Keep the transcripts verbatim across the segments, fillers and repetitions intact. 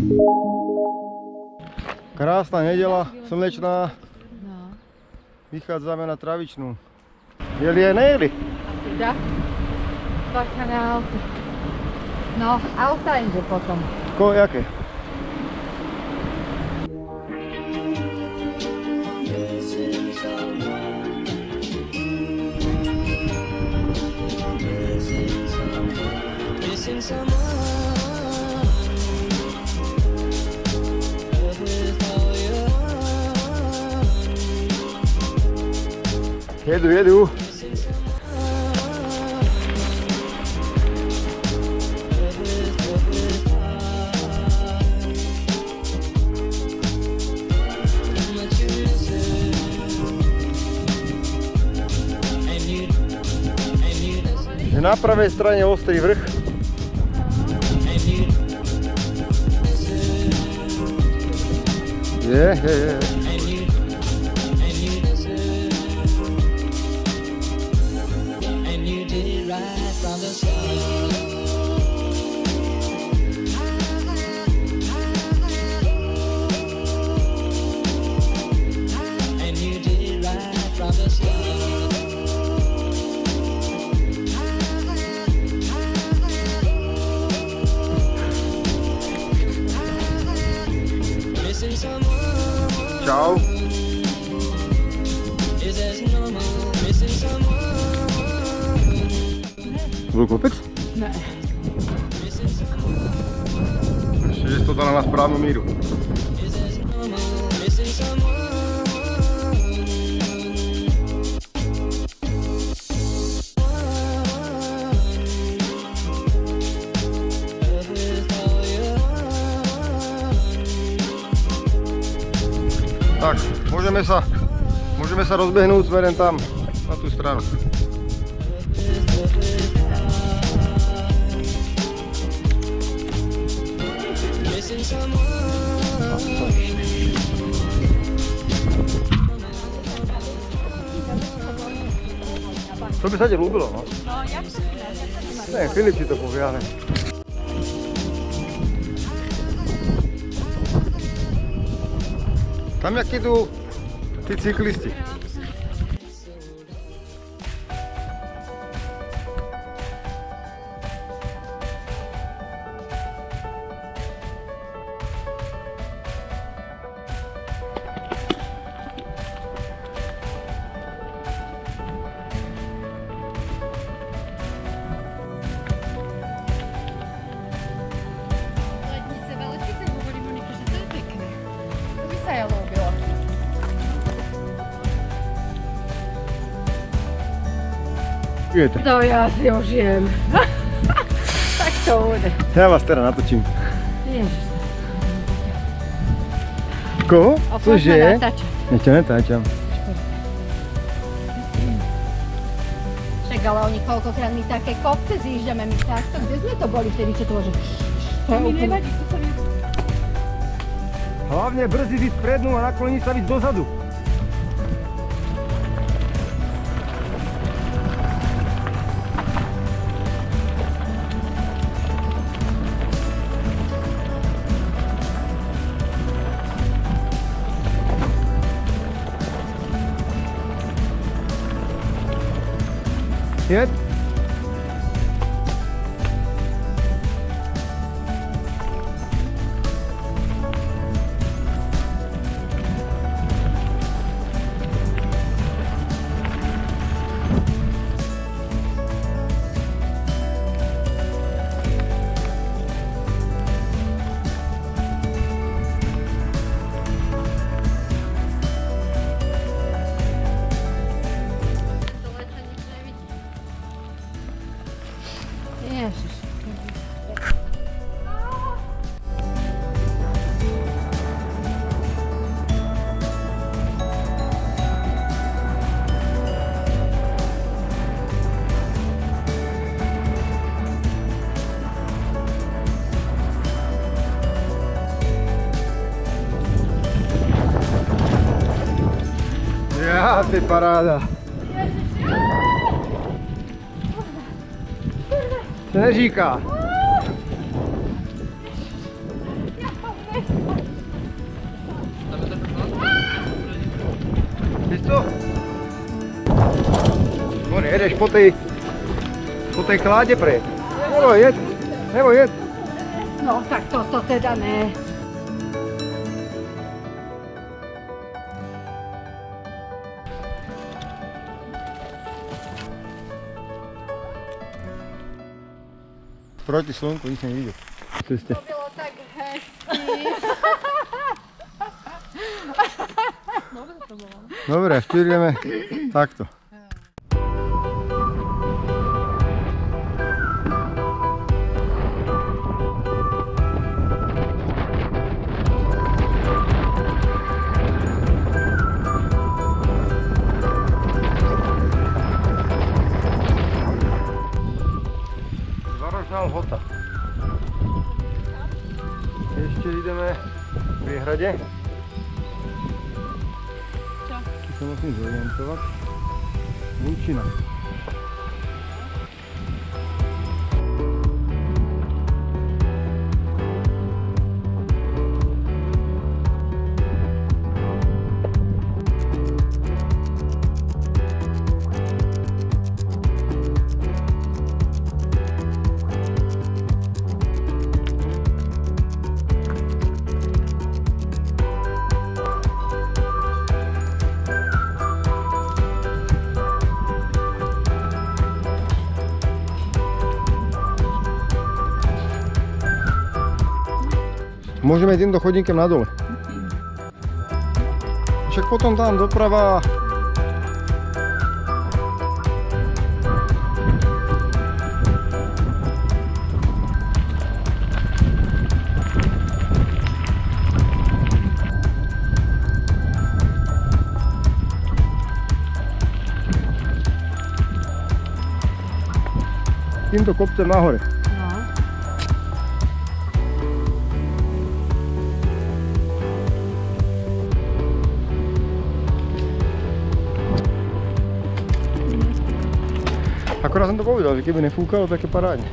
Krásna nedeľa, slnečná. No. Vychádzame na travičnú. Jeli aj nejeli? Teda? Bacha na auto. No, auta ide potom. Ko, jaké? Jedu, jedu. Je na pravej strane ostrý vrch. Je, je, je. Čau. Bol kopec? Ne. Ešte, že si to dala na správnu míru. Tak, môžeme sa, môžeme sa rozbehnúť smerom tam, na tú stranu. To by sa ti ľúbilo, no? No, jak si to? Ne, Filip si to povie, ale... Tam jak idú tí cyklisti. Lednice, Veletice, hovorí Monika, že to je pekné. To by sa ja ľúbilo. Je to. To ja si užijem. Tak to bude. Ja vás teda natočím. Ježiš. Koho? A poďme natáčať. Ja ťa netáčam. Však ale oni koľkokrát my také kopce zjížďame, my takto, kde sme to boli vtedy, čo to môže? To mi nevadí, to sa mi... Hlavne brzdi ísť prednú a nakloniť sa víc dozadu. Jed. Ježiš. Ja, ty paráda. Neříká. Jedeš po tej, po tej kláde pre. Neboj, jed, neboj, jed. No tak toto teda ne. Proti slnku nič nevidel. Ceste. To bylo tak hezky. Dobre to bolo. Dobre, štýrujeme takto. Zvaročná lhota. Ešte ideme v Viehrade. Tu sa musím zorientovať. Lúčina. Môžeme ísť týmto chodníkem na dole. Však potom tam doprava. Týmto kopcem nahore. Akorát som to povedal, že keby nefúkalo, tak je parádne.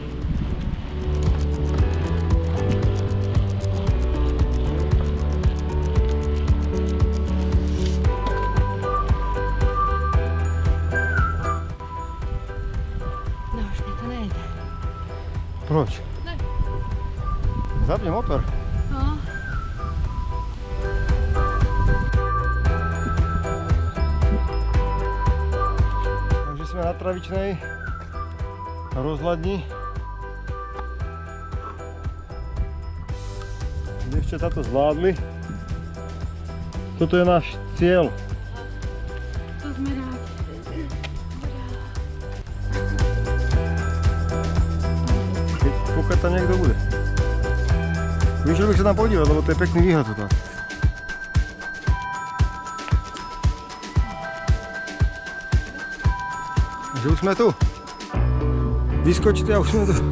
No už mi to nejde. Proč? Ne. Zapni motor. No. Sme na travičnej rozhľadni. Devčatá to zvládli. Toto je náš cieľ. To sme rádi. Keď pokiaľ tam niekto bude. Vyšiel bych sa tam podívať, lebo to je pekný výhľad toto. Že už sme tu. Vyskočte a už sme tu.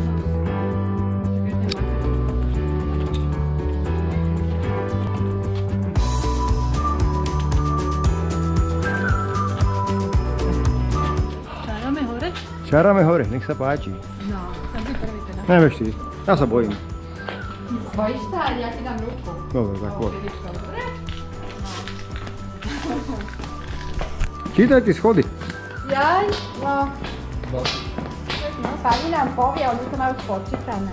Čárame hore? Čárame hore, nech sa páči. No, tam si prvý teda. Nevieš ty, ja sa bojím. Bojíš sa? Ja ti dám ruku. Dobre, tak poď. Vidíš to, dobre? Čítaj ty schody. Jaj, no. No, pani nám povie, oni to majú spočítané.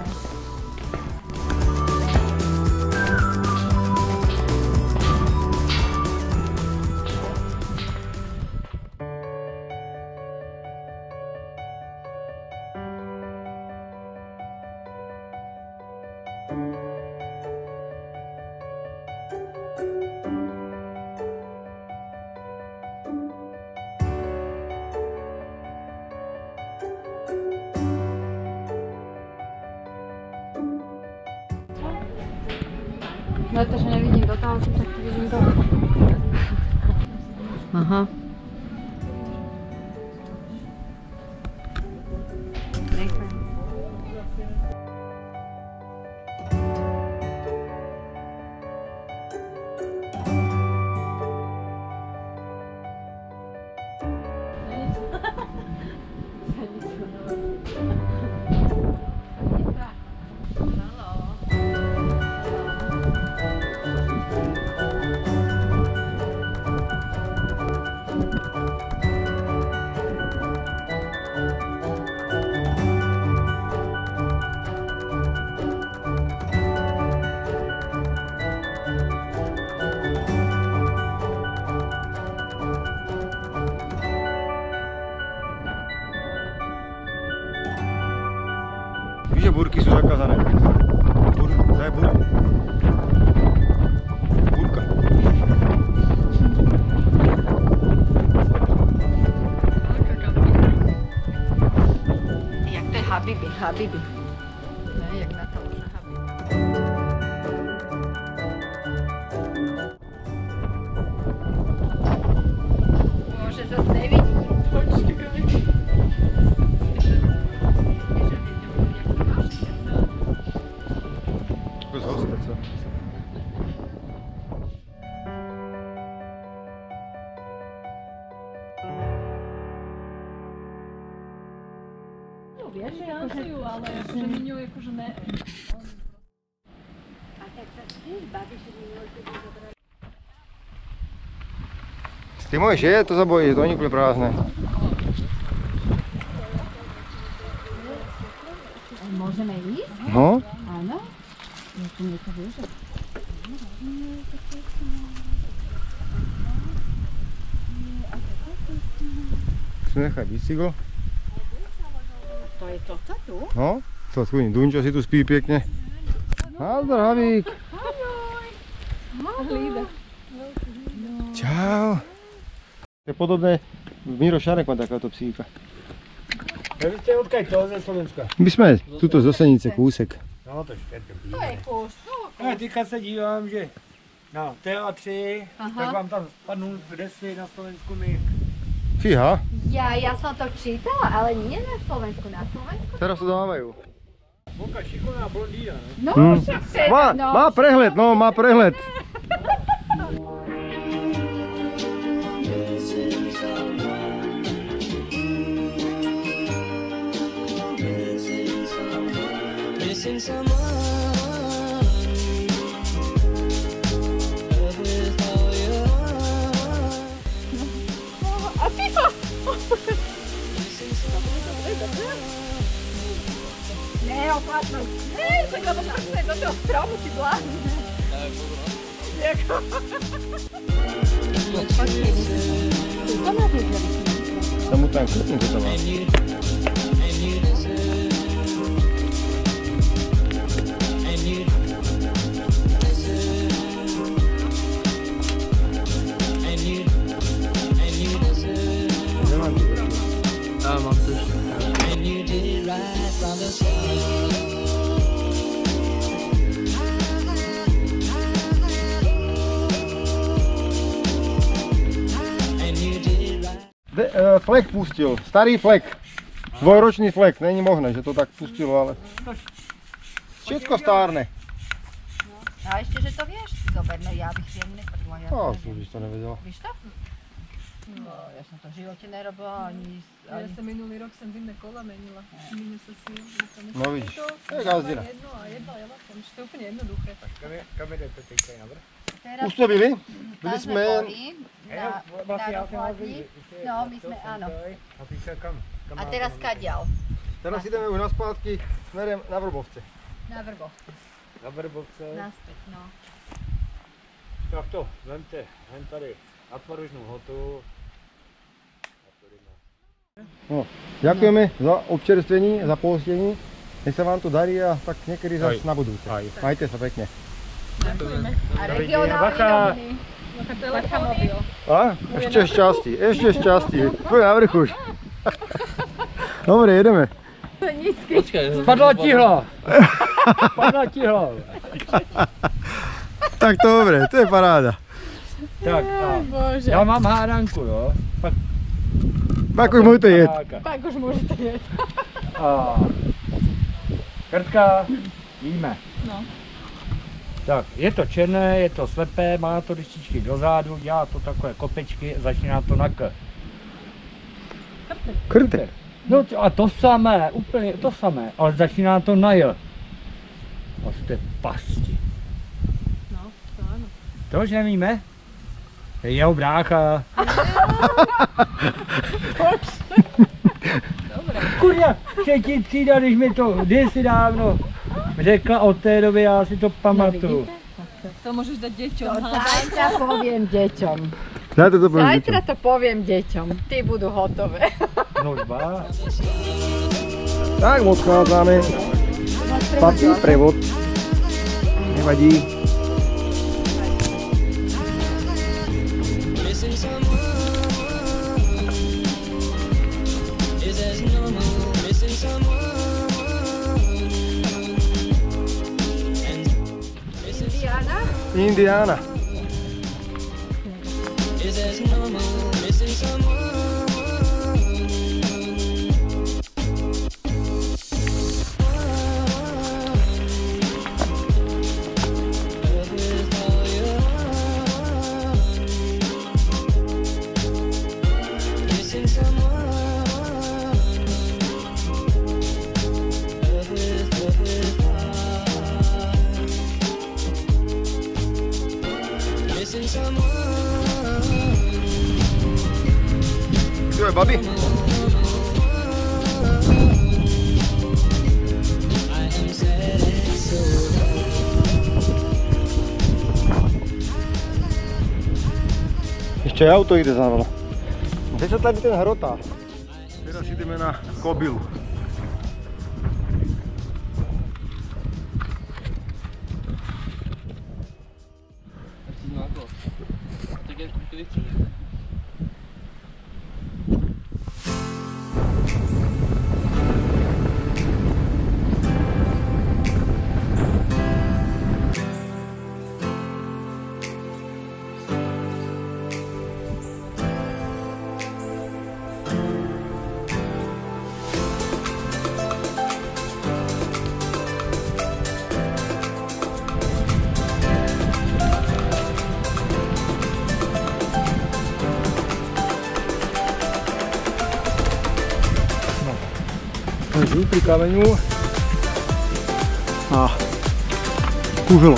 No to, že nevidím do toho, tak vidím do. Aha. Nechaj. že burky sú zakázané? Bur, daj burku. Burka. Jak to je Habibi, Habibi. Ne, jak Natáša Habibi. Bože, zase nevidí. Skús ostať sa. No vieš, že Tancujú, ale že Miňo akože ne. A tak sa tiež baví, že minulé keď ho zobrali. Ty môžeš jesť, to sa bojíš, to nie je úplne prázdne. Môžeme ísť? No? Áno. Ja tu niečo vieš. Chcem nechať bicykel. To je toto tu? No? To skúdim, Dunčo si tu spí pekne. Nazdar, Havík. Hlída. Čau. To je podobné, Miro Šarek má takáto psíka. Ja vy ste odkiaľ to ze Slovenska? My sme tuto z Osenice, kúsek. No to je štěrka. To je kus. A teďka se dívám, že na teatři, Aha. tak vám tam spadnú dresy na Slovensku my. Fíha, Ja, ja som to čítala, ale nie na Slovensku, na Slovensku. teraz to dávajú. Boka šikovná blondína, ne? No, Hm. však teda, Má, no. má prehľad, no má prehľad. Missing someone with all your A FIFA! Ne, opatrno. Ne, tak lebo prstne do toho stromu si blázni. To má byť Tomu tam krtím, čo to má. Nemám tu. and you did it right from the start. And you did it right. De, uh, flek pustil, starý flek. Dvojročný flek, není možné, že to tak pustilo, ale... Všetko stárne. A ešte, že to vieš, si zober, no ja bych viem nepadla. Ja No, to som by to nevedela. Víš to? No, ja som to v živote nerobila, ani... Ja ani... som minulý rok sem zimné kola menila. Miňo sa s ním. No vidíš, to je gazdina. Jedno a jedno, ja som, že to je úplne jednoduché. Kam jdete teďka na vrch? Teraz, Pustobili? tam Byli sme sme... boli, na, Jo, na vlastně já jsem vás dochladni. viděl, vy jste- No, my to sme, jsem áno. tady. A ty se kam? Kam A máte teraz na- kadiaľ? Teraz ideme už naspátky smerem na Vrbovce. Na Vrbo, Na Vrbovce. naspäť, no. Tak to, vemte, jen tady na tvarožnú hotu. A tady na- No, ďakujeme za občerstvení, za pohostení. Nech sa vám to darí a tak niekedy zase Aj. na budúce. Aj. Majte sa pekne. A regionálny Bacha. noviny. Bacha Bacha telefóny. mobil. A? Ešte šťastí, ešte šťastí. Tu je na vrchu už. Dobre, jedeme. Spadla ti hlava. Spadla ti hlava. Tak to dobre, to je paráda. Tak a Bože. já mám hádanku, jo. Pak Pak už môžete jesť. Pak už môžete jesť. A Krtka, jíme. No. Tak, je to černé, je to slepé, má to lističky do zádu, dělá to takové kopečky, začíná to na K. Krte. No a to samé, úplně to samé, ale začíná to na J. A jste pasti. No, to áno. To už nevíme? To je jeho brácha. Dobre. Kurňa, třetí třída, když mi to kdysi dávno řekla od té doby, já si to pamatuju. To môžeš dať deťom. To hádaj. zajtra poviem deťom. Zajtra to poviem Zajtra to poviem deťom. Ty budú hotové. No dva. Tak odchádzame. Papí, prevod. Nevadí. Missing someone. Is as normal. Missing someone. And missing Diana? Indiana. is as normal. Missing someone. Kdo je babi? Ešte aj auto ide za mnou. Kde sa tady ten hrotá? Teraz ideme na Kobylu. Tu pri kameňu a Kuželov.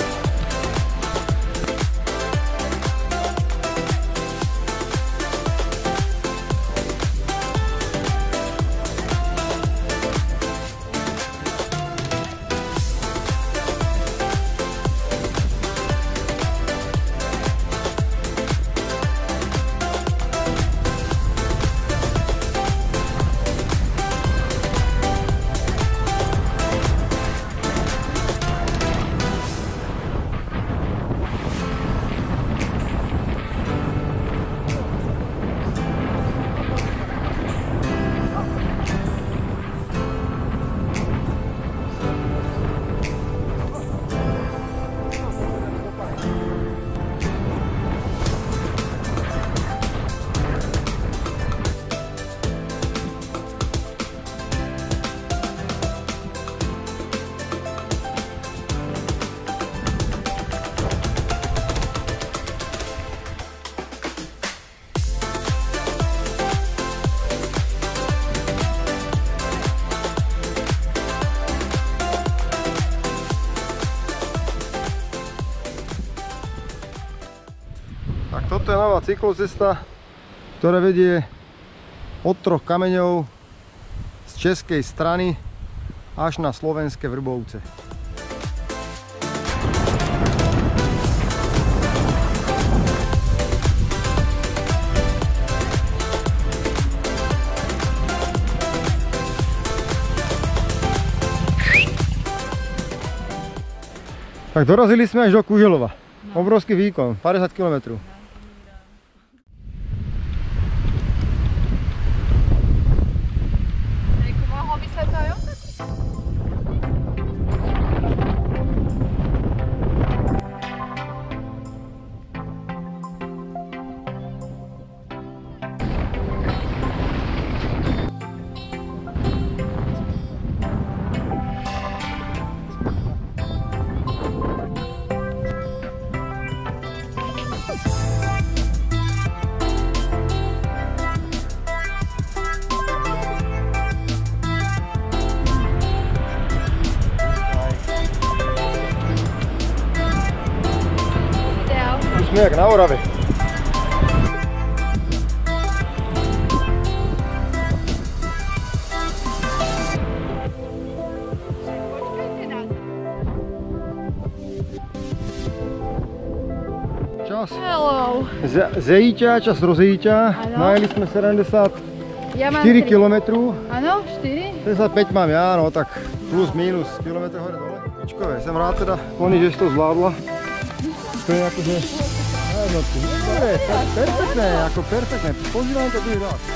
Tak toto je nová cyklocesta, ktorá vedie od troch kameňov z českej strany až na slovenské Vrbovce. Tak dorazili sme až do Kuželova. Obrovský výkon, päťdesiat kilometrov. Mohol by sa to aj ostať? Sme jak na Orave. Čas. Hello. Zejíťa, čas rozejíťa. Áno. Najeli sme sedemdesiatštyri Ja mám tri. kilometrov. Áno, štyri? sedemdesiatpäť mám ja, no tak plus minus kilometr hore dole. Pičkové, jsem rád teda, Koni, že jsi to zvládla. To je jakože, nevím, to je perfektné, jako perfektné. Pozývám to druhý rád.